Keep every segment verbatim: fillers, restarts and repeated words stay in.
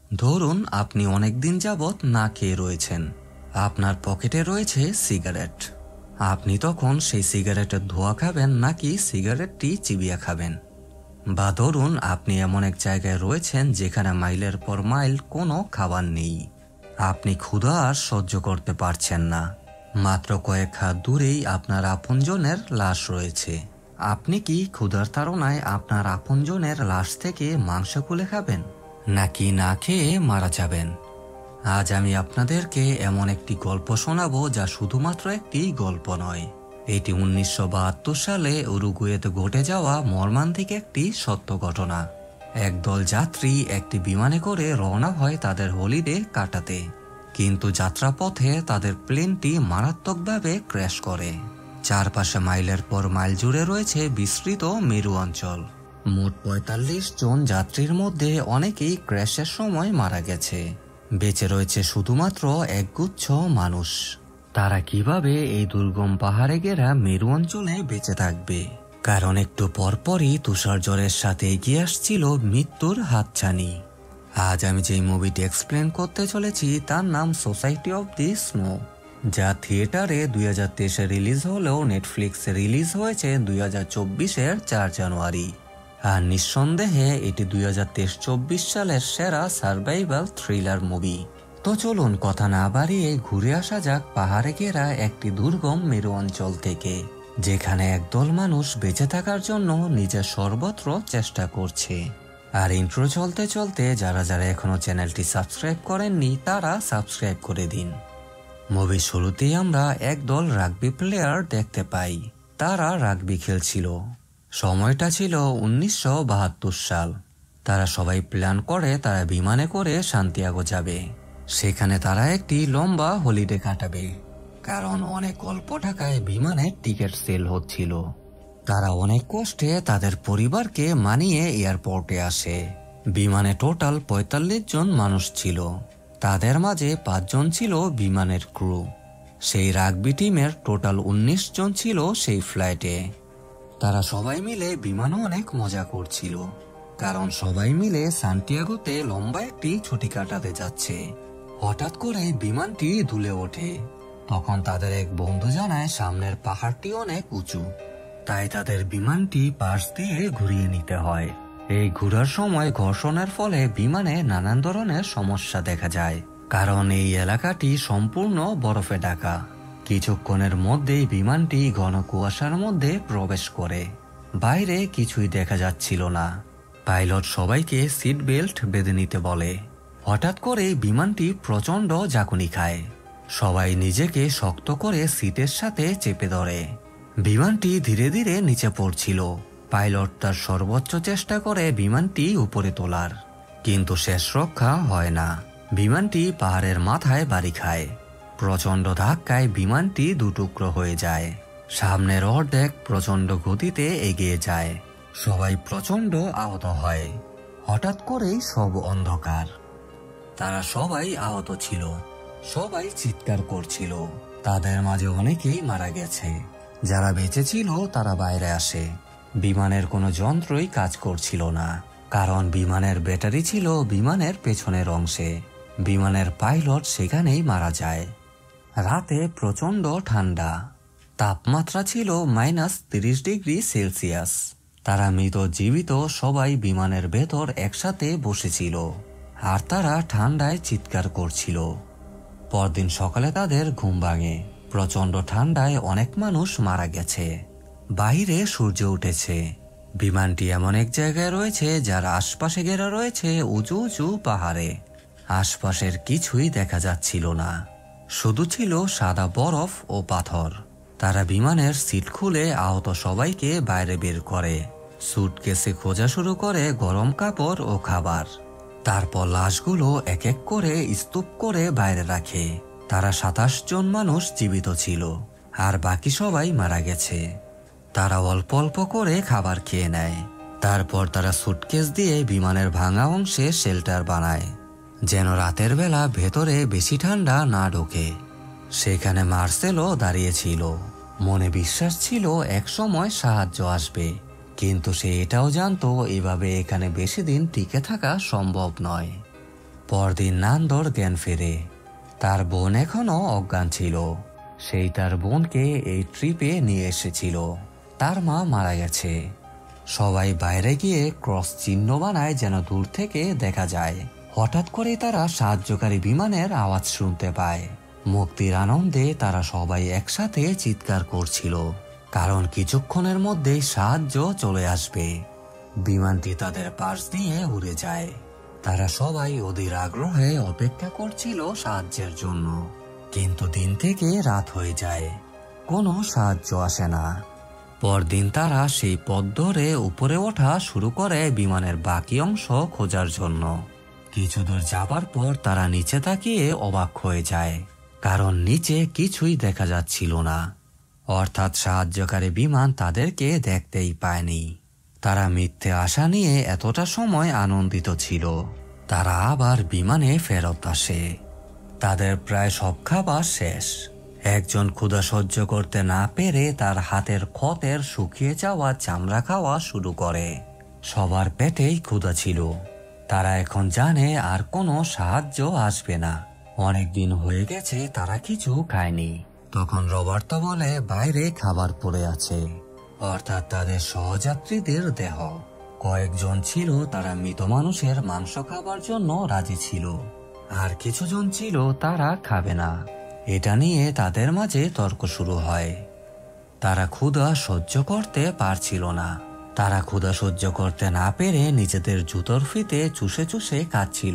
ধরুন আপনি অনেক দিন যাবত না খেয়ে রয়েছেন, আপনার পকেটে রয়েছে সিগারেট। আপনি তখন সেই সিগারেটের ধোঁয়া খাবেন নাকি সিগারেটটি চিবিয়ে খাবেন? বা ধরুন আপনি এমন এক জায়গায় রয়েছেন যেখানে মাইলের পর মাইল কোনো খাবার নেই, আপনি ক্ষুধা আর সহ্য করতে পারছেন না, মাত্র কয়েক হাত দূরেই আপনার আপনজনের লাশ রয়েছে। আপনি কি ক্ষুধার তাড়নায় আপনার আপনজনের লাশ থেকে মাংস খুলে খাবেন নাকি না খেয়ে মারা যাবেন? আজ আমি আপনাদেরকে এমন একটি গল্প শোনাবো যা শুধুমাত্র একটি গল্প নয়, এটি উনিশশো বাহাত্তর সালে উরুগুয়েতে ঘটে যাওয়া মর্মান্তিক একটি সত্য ঘটনা। একদল যাত্রী একটি বিমানে করে রওনা হয় তাদের হলিডে কাটাতে, কিন্তু যাত্রাপথে তাদের প্লেনটি মারাত্মকভাবে ক্র্যাশ করে। চারপাশে মাইলের পর মাইল জুড়ে রয়েছে বিস্তৃত মেরু অঞ্চল। মোট পঁয়তাল্লিশ জন যাত্রীর মধ্যে অনেকেই ক্র্যাশের সময় মারা গেছে, বেঁচে রয়েছে শুধুমাত্র একগুচ্ছ মানুষ। তারা কিভাবে এই দুর্গম পাহাড়ে ঘেরা মেরু অঞ্চলে বেঁচে থাকবে? কারণ একটু পরপরই তুষার ঝড়ের সাথে এগিয়ে আসছিল মৃত্যুর হাতছানি। আজ আমি যেই মুভিটি এক্সপ্লেন করতে চলেছি তার নাম সোসাইটি অফ দি স্নো, যা থিয়েটারে দুই হাজার তেইশে রিলিজ হলেও নেটফ্লিক্সে রিলিজ হয়েছে দুই হাজার চব্বিশের চার জানুয়ারি। আর নিঃসন্দেহে এটি দুই হাজার তেইশ চব্বিশ সালের সেরা সার্ভাইভাল থ্রিলার মুভি। তো চলুন কথা না বাড়িয়ে ঘুরে আসা যাক পাহাড়ে ঘেরা একটি দুর্গম মেরু অঞ্চল থেকে, যেখানে একদল মানুষ বেঁচে থাকার জন্য নিজের সর্বত্র চেষ্টা করছে। আর ইন্ট্রো চলতে চলতে যারা যারা এখনো চ্যানেলটি সাবস্ক্রাইব করেননি তারা সাবস্ক্রাইব করে দিন। মুভির শুরুতেই আমরা একদল রাগবি প্লেয়ার দেখতে পাই। তারা রাগবি খেলছিল। সময়টা ছিল উনিশশো বাহাত্তর সাল। তারা সবাই প্ল্যান করে তারা বিমানে করে সান্তিয়াগো যাবে। সেখানে তারা একটি লম্বা হলিডে কাটাবে, কারণ অনেক অল্প টাকায় বিমানের টিকিট সেল হচ্ছিল। তারা অনেক কষ্টে তাদের পরিবারকে মানিয়ে এয়ারপোর্টে আসে। বিমানে টোটাল পঁয়তাল্লিশ জন মানুষ ছিল, তাদের মাঝে পাঁচজন ছিল বিমানের ক্রু। সেই রাগবি টিমের টোটাল উনিশ জন ছিল সেই ফ্লাইটে। তারা সবাই মিলে বিমানে অনেক মজা করছিল, কারণ সবাই মিলে সান্তিয়াগোতে লম্বা একটি ছুটি কাটাতে যাচ্ছে। হঠাৎ করে বিমানটি দুলে ওঠে। তখন তাদের এক বন্ধু জানায় সামনের পাহাড়টি অনেক উঁচু, তাই তাদের বিমানটি পাশ দিয়ে ঘুরিয়ে নিতে হয়। এই ঘোরার সময় ঘর্ষণের ফলে বিমানে নানান ধরনের সমস্যা দেখা যায়, কারণ এই এলাকাটি সম্পূর্ণ বরফে ঢাকা। কিছুক্ষণের মধ্যেই বিমানটি ঘন কুয়াশার মধ্যে প্রবেশ করে। বাইরে কিছুই দেখা যাচ্ছিল না। পাইলট সবাইকে সিট বেল্ট বেঁধে নিতে বলে। হঠাৎ করে বিমানটি প্রচন্ড ঝাঁকুনি খায়। সবাই নিজেকে শক্ত করে সিটের সাথে চেপে ধরে। বিমানটি ধীরে ধীরে নিচে পড়ছিল। পাইলট তার সর্বোচ্চ চেষ্টা করে বিমানটি উপরে তোলার, কিন্তু শেষ রক্ষা হয় না। বিমানটি পাহাড়ের মাথায় বাড়ি খায়। প্রচন্ড ধাক্কায় বিমানটি দুটুকরো হয়ে যায়। সামনের অর্ধেক প্রচন্ড গতিতে এগিয়ে যায়। সবাই প্রচন্ড আহত হয়। হঠাৎ করেই সব অন্ধকার। তারা সবাই আহত ছিল, সবাই চিৎকার করছিল। তাদের মাঝে অনেকেই মারা গেছে। যারা বেঁচে ছিল তারা বাইরে আসে। বিমানের কোনো যন্ত্রই কাজ করছিল না, কারণ বিমানের ব্যাটারি ছিল বিমানের পেছনের অংশে। বিমানের পাইলট সেখানেই মারা যায়। রাতে প্রচন্ড ঠান্ডা, তাপমাত্রা ছিল মাইনাস তিরিশ ডিগ্রি সেলসিয়াস। তারা মৃত জীবিত সবাই বিমানের ভেতর একসাথে বসেছিল, আর তারা ঠান্ডায় চিৎকার করছিল। পরদিন সকালে তাদের ঘুম ভাঙে। প্রচন্ড ঠান্ডায় অনেক মানুষ মারা গেছে। বাইরে সূর্য উঠেছে। বিমানটি এমন এক জায়গায় রয়েছে যার আশপাশে ঘেরা রয়েছে উঁচু উঁচু পাহাড়ে। আশপাশের কিছুই দেখা যাচ্ছিল না, শুধু ছিল সাদা বরফ ও পাথর। তারা বিমানের সিট খুলে আহত সবাইকে বাইরে বের করে। সুটকেসে খোঁজা শুরু করে গরম কাপড় ও খাবার। তারপর লাশগুলো এক এক করে স্তূপ করে বাইরে রাখে। তারা সাতাশ জন মানুষ জীবিত ছিল, আর বাকি সবাই মারা গেছে। তারা অল্প অল্প করে খাবার খেয়ে নেয়। তারপর তারা সুটকেস দিয়ে বিমানের ভাঙা অংশে শেল্টার বানায়, যেন রাতের বেলা ভেতরে বেশি ঠান্ডা না ঢোকে। সেখানে মার্সেলো দাঁড়িয়েছিল। মনে বিশ্বাস ছিল এক সময় সাহায্য আসবে, কিন্তু সে এটাও জানতো এভাবে এখানে বেশি দিন টিকে থাকা সম্ভব নয়। পরদিন নান্দর জ্ঞান ফেরে। তার বোন এখনো অজ্ঞান ছিল। সেই তার বোনকে এই ট্রিপে নিয়ে এসেছিল। তার মা মারা গেছে। সবাই বাইরে গিয়ে ক্রস চিহ্ন বানায় যেন দূর থেকে দেখা যায়। হঠাৎ করে তারা সাহায্যকারী বিমানের আওয়াজ শুনতে পায়। মুক্তির আনন্দে তারা সবাই একসাথে চিৎকার করছিল, কারণ কিছুক্ষণের মধ্যেই সাহায্য চলে আসবে। বিমানটি তাদের পাশ দিয়ে উড়ে যায়। তারা সবাই অধীর আগ্রহে অপেক্ষা করছিল সাহায্যের জন্য। কিন্তু দিন থেকে রাত হয়ে যায়, কোনো সাহায্য আসে না। পরদিন তারা সেই পথ ধরে উপরে ওঠা শুরু করে বিমানের বাকি অংশ খোঁজার জন্য। কিছু দূর যাবার পর তারা নিচে তাকিয়ে অবাক হয়ে যায়, কারণ নিচে কিছুই দেখা যাচ্ছিল না। অর্থাৎ সাহায্যকারী বিমান তাদেরকে দেখতেই পায়নি। তারা মিথ্যে আশা নিয়ে এতটা সময় আনন্দিত ছিল। তারা আবার বিমানে ফেরত আসে। তাদের প্রায় সব খাবার শেষ। একজন ক্ষুধা সহ্য করতে না পেরে তার হাতের ক্ষতের শুকিয়ে যাওয়া চামড়া খাওয়া শুরু করে। সবার পেটেই ক্ষুধা ছিল। তারা এখন জানে আর কোনো সাহায্য আসবে না। অনেক দিন হয়ে গেছে তারা কিছু খায়নি। তখন রবার্তো বলে বাইরে খাবার পড়ে আছে, অর্থাৎ তাদের সহযাত্রীদের দেহ। কয়েকজন ছিল তারা মৃত মানুষের মাংস খাবার জন্য রাজি ছিল, আর কিছুজন ছিল তারা খাবে না। এটা নিয়ে তাদের মাঝে তর্ক শুরু হয়। তারা ক্ষুধা সহ্য করতে পারছিল না। তারা ক্ষুধা সহ্য করতে না পেরে নিজেদের জুতোর ফিতে চুষে চুষে খাচ্ছিল।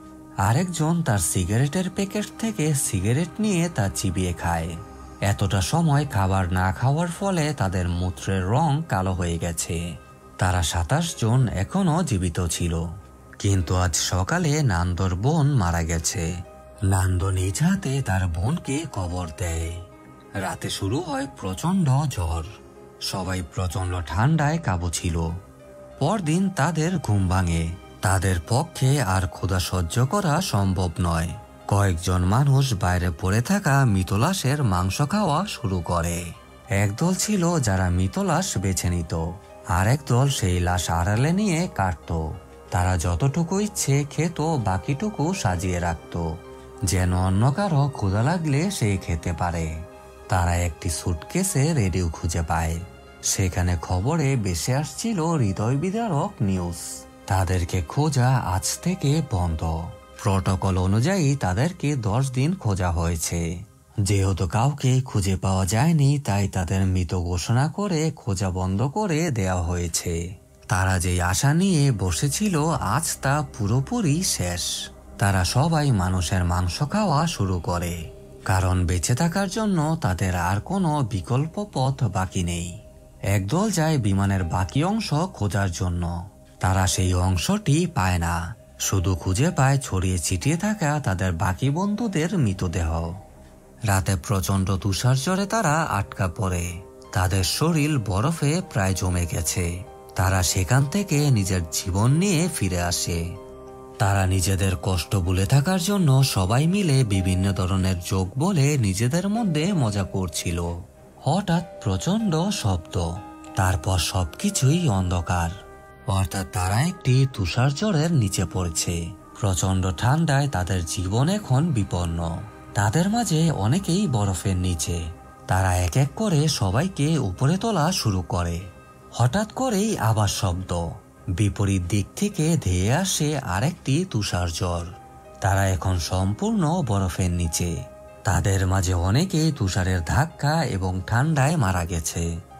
আরেকজন তার সিগারেটের প্যাকেট থেকে সিগারেট নিয়ে তা চিবিয়ে খায়। এতটা সময় খাবার না খাওয়ার ফলে তাদের মূত্রের রং কালো হয়ে গেছে। তারা সাতাশ জন এখনো জীবিত ছিল, কিন্তু আজ সকালে নান্দর বোন মারা গেছে। নান্দো নিজ হাতে তার বোনকে কবর দেয়। রাতে শুরু হয় প্রচন্ড ঝড়। সবাই প্রচন্ড ঠান্ডায় কাবু ছিল। পরদিন তাদের ঘুম ভাঙে। তাদের পক্ষে আর ক্ষুধা সহ্য করা সম্ভব নয়। কয়েকজন মানুষ বাইরে পড়ে থাকা মৃত লাশের মাংস খাওয়া শুরু করে। একদল ছিল যারা মৃত লাশ বেছে নিত, আর একদল সেই লাশ আড়ালে নিয়ে কাটত। তারা যতটুকু ইচ্ছে খেত, বাকিটুকু সাজিয়ে রাখত, যেন অন্য কারো ক্ষুধা লাগলে সে খেতে পারে। তারা একটি সুটকেসে রেডিও খুঁজে পায়। সেখানে খবরে ভেসে আসছিল হৃদয় বিদারক নিউজ। তাদেরকে খোঁজা আজ থেকে বন্ধ। প্রটোকল অনুযায়ী তাদেরকে দশ দিন খোঁজা হয়েছে। যেহেতু কাউকে খুঁজে পাওয়া যায়নি, তাই তাদের মৃত ঘোষণা করে খোঁজা বন্ধ করে দেওয়া হয়েছে। তারা যে আশা নিয়ে বসেছিল আজ তা পুরোপুরি শেষ। তারা সবাই মানুষের মাংস খাওয়া শুরু করে, কারণ বেঁচে থাকার জন্য তাদের আর কোনো বিকল্প পথ বাকি নেই। একদল যায় বিমানের বাকি অংশ খোঁজার জন্য। তারা সেই অংশটি পায় না, শুধু খুঁজে পায় ছড়িয়ে ছিটিয়ে থাকা তাদের বাকি বন্ধুদের মৃতদেহ। রাতে প্রচন্ড তুষার ঝড়ে তারা আটকা পড়ে। তাদের শরীর বরফে প্রায় জমে গেছে। তারা সেখান থেকে নিজের জীবন নিয়ে ফিরে আসে। তারা নিজেদের কষ্ট ভুলে থাকার জন্য সবাই মিলে বিভিন্ন ধরনের জোক বলে নিজেদের মধ্যে মজা করছিল। হঠাৎ প্রচন্ড শব্দ, তারপর সবকিছুই অন্ধকার। অর্থাৎ তারা একটি তুষার ঝড়ের নিচে পড়েছে। প্রচন্ড ঠান্ডায় তাদের জীবন এখন বিপন্ন। তাদের মাঝে অনেকেই বরফের নিচে। তারা এক এক করে সবাইকে উপরে তোলা শুরু করে। হঠাৎ করেই আবার শব্দ। বিপরীত দিক থেকে ধেয়ে আসে আরেকটি তুষার ঝড়। তারা এখন সম্পূর্ণ বরফের নিচে। তাদের মাঝে অনেকেই তুষারের ধাক্কা এবং ঠান্ডায় মারা গেছে।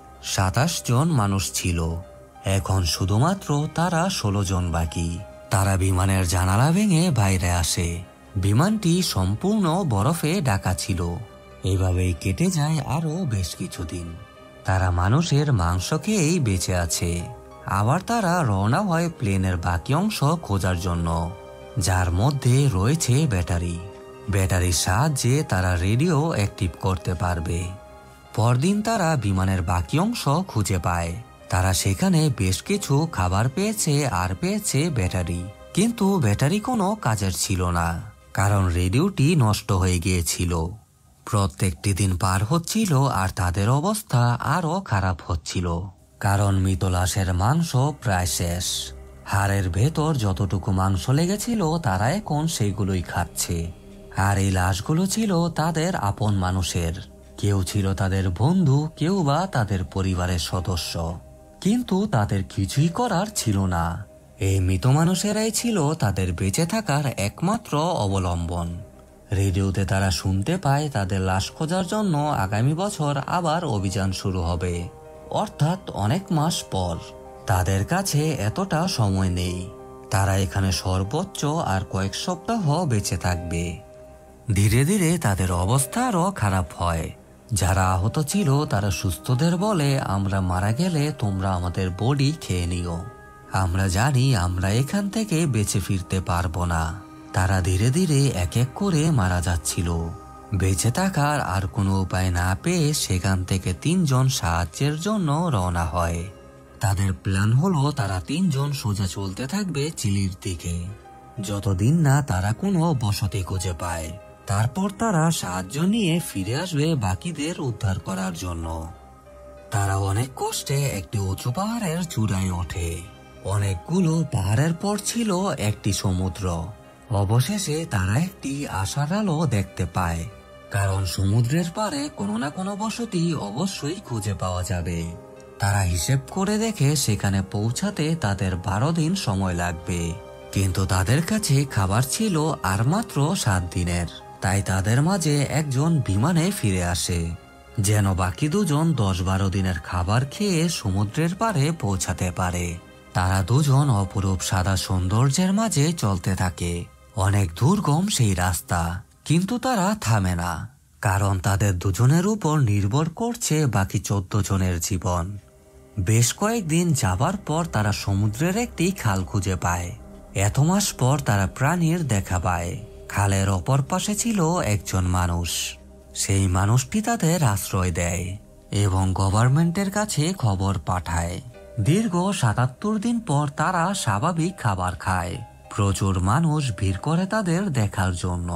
সাতাশ জন মানুষ ছিল। এখন শুধুমাত্র তারা ষোলো জন বাকি। তারা বিমানের জানালা ভেঙে বাইরে আসে। বিমানটি সম্পূর্ণ বরফে ঢাকা ছিল। এভাবেই কেটে যায় আরো বেশ কিছুদিন। তারা মানুষের মাংস খেয়েই বেঁচে আছে। আবার তারা রওনা হয় প্লেনের বাকি অংশ খোঁজার জন্য, যার মধ্যে রয়েছে ব্যাটারি। ব্যাটারির সাহায্যে তারা রেডিও অ্যাক্টিভ করতে পারবে। পরদিন তারা বিমানের বাকি অংশ খুঁজে পায়। তারা সেখানে বেশ কিছু খাবার পেয়েছে আর পেয়েছে ব্যাটারি, কিন্তু ব্যাটারি কোনো কাজের ছিল না, কারণ রেডিওটি নষ্ট হয়ে গিয়েছিল। প্রত্যেকটি দিন পার হচ্ছিল আর তাদের অবস্থা আরো খারাপ হচ্ছিল, কারণ মৃত লাশের মাংস প্রায় শেষ। হাড়ের ভেতর যতটুকু মাংস লেগেছিল তারা এখন সেগুলোই খাচ্ছে। আর এই লাশগুলো ছিল তাদের আপন মানুষের, কেউ ছিল তাদের বন্ধু, কেউ বা তাদের পরিবারের সদস্য, কিন্তু তাদের কিছুই করার ছিল না। এই মৃত মানুষেরাই ছিল তাদের বেঁচে থাকার একমাত্র অবলম্বন। রেডিওতে তারা শুনতে পায় তাদের লাশ খোঁজার জন্য আগামী বছর আবার অভিযান শুরু হবে, অর্থাৎ অনেক মাস পর। তাদের কাছে এতটা সময় নেই, তারা এখানে সর্বোচ্চ আর কয়েক সপ্তাহ বেঁচে থাকবে। ধীরে ধীরে তাদের অবস্থা আরও খারাপ হয়। যারা আহত ছিল তারা সুস্থদের বলে, আমরা মারা গেলে তোমরা আমাদের বডি খেয়ে নিও, আমরা জানি আমরা এখান থেকে বেঁচে ফিরতে পারবো না। তারা ধীরে ধীরে এক এক করে মারা যাচ্ছিল। বেঁচে থাকার আর কোনো উপায় না পেয়ে সেখান থেকে তিনজন সাহায্যের জন্য রওনা হয়। তাদের প্ল্যান হলো তারা তিনজন সোজা চলতে থাকবে চিলির দিকে, যতদিন না তারা কোনো বসতি খুঁজে পায়। তারপর তারা সাহায্য নিয়ে ফিরে আসবে বাকিদের উদ্ধার করার জন্য। তারা অনেক কষ্টে একটি উঁচু পাহাড়ের চূড়ায় ওঠে। অনেকগুলো পাহাড়ের পর ছিল একটি সমুদ্র। অবশেষে তারা একটি আশার আলো দেখতে পায়, কারণ সমুদ্রের পাড়ে কোনো না কোনো বসতি অবশ্যই খুঁজে পাওয়া যাবে। তারা হিসেব করে দেখে সেখানে পৌঁছাতে তাদের বারো দিন সময় লাগবে, কিন্তু তাদের কাছে খাবার ছিল আর মাত্র সাত দিনের। তাই তাদের মাঝে একজন বিমানে ফিরে আসে, যেন বাকি দুজন দশ বারো দিনের খাবার খেয়ে সমুদ্রের পাড়ে পৌঁছাতে পারে। তারা দুজন অপরূপ সাদা সৌন্দর্যের মাঝে চলতে থাকে। অনেক দুর্গম সেই রাস্তা, কিন্তু তারা থামে না, কারণ তাদের দুজনের উপর নির্ভর করছে বাকি চোদ্দ জনের জীবন। বেশ কয়েকদিন যাবার পর তারা সমুদ্রের একটি খাল খুঁজে পায়। এত মাস পর তারা প্রাণীর দেখা পায়। খালের অপর পাশে ছিল একজন মানুষ। সেই মানুষটি তাদের আশ্রয় দেয় এবং গভর্নমেন্টের কাছে খবর পাঠায়। দীর্ঘ সাতাত্তর দিন পর তারা স্বাভাবিক খাবার খায়। প্রচুর মানুষ ভিড় করে তাদের দেখার জন্য।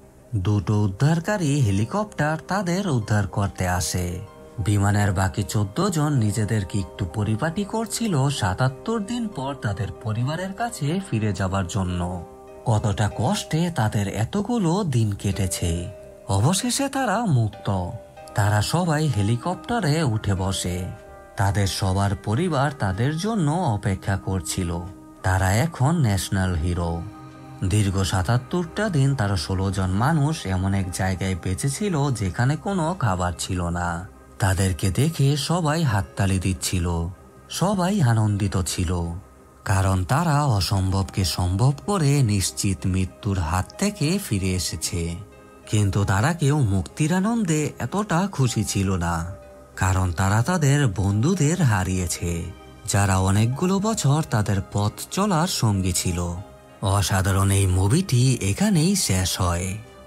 দুটো উদ্ধারকারী হেলিকপ্টার তাদের উদ্ধার করতে আসে। বিমানের বাকি চোদ্দ জন নিজেদেরকে একটু পরিপাটি করছিল সাতাত্তর দিন পর তাদের পরিবারের কাছে ফিরে যাবার জন্য। কতটা কষ্টে তাদের এতগুলো দিন কেটেছে। অবশেষে তারা মুক্ত। তারা সবাই হেলিকপ্টারে উঠে বসে। তাদের সবার পরিবার তাদের জন্য অপেক্ষা করছিল। তারা এখন ন্যাশনাল হিরো। দীর্ঘ সাতাত্তরটা দিন তারা ষোলো জন মানুষ এমন এক জায়গায় বেঁচেছিল যেখানে কোনো খাবার ছিল না। তাদেরকে দেখে সবাই হাততালি দিচ্ছিল, সবাই আনন্দিত ছিল, কারণ তারা অসম্ভবকে সম্ভব করে নিশ্চিত মৃত্যুর হাত থেকে ফিরে এসেছে। কিন্তু তারা কেউ মুক্তির আনন্দে এতটা খুশি ছিল না, কারণ তারা তাদের বন্ধুদের হারিয়েছে, যারা অনেকগুলো বছর তাদের পথ চলার সঙ্গী ছিল। অসাধারণ এই মুভিটি এখানেই শেষ হয়।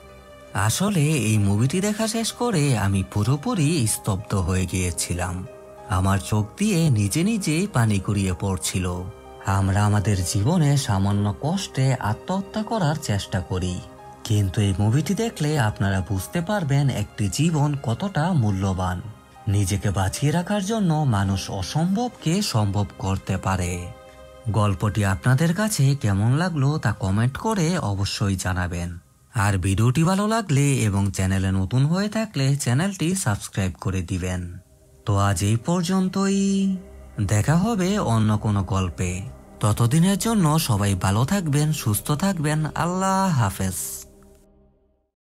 আসলে এই মুভিটি দেখা শেষ করে আমি পুরোপুরি স্তব্ধ হয়ে গিয়েছিলাম। আমার চোখ দিয়ে নিজে নিজেই পানি গড়িয়ে পড়ছিল। আমরা আমাদের জীবনে সামান্য কষ্টে আত্মহত্যা করার চেষ্টা করি, কিন্তু এই মুভিটি দেখলে আপনারা বুঝতে পারবেন একটি জীবন কতটা মূল্যবান। নিজেকে বাঁচিয়ে রাখার জন্য মানুষ অসম্ভবকে সম্ভব করতে পারে। গল্পটি আপনাদের কাছে কেমন লাগলো তা কমেন্ট করে অবশ্যই জানাবেন। আর ভিডিওটি ভালো লাগলে এবং চ্যানেলে নতুন হয়ে থাকলে চ্যানেলটি সাবস্ক্রাইব করে দিবেন। তো আজ এই পর্যন্তই, দেখা হবে অন্য কোনো গল্পে। ততদিনের জন্য সবাই ভালো থাকবেন, সুস্থ থাকবেন। আল্লাহ হাফেজ।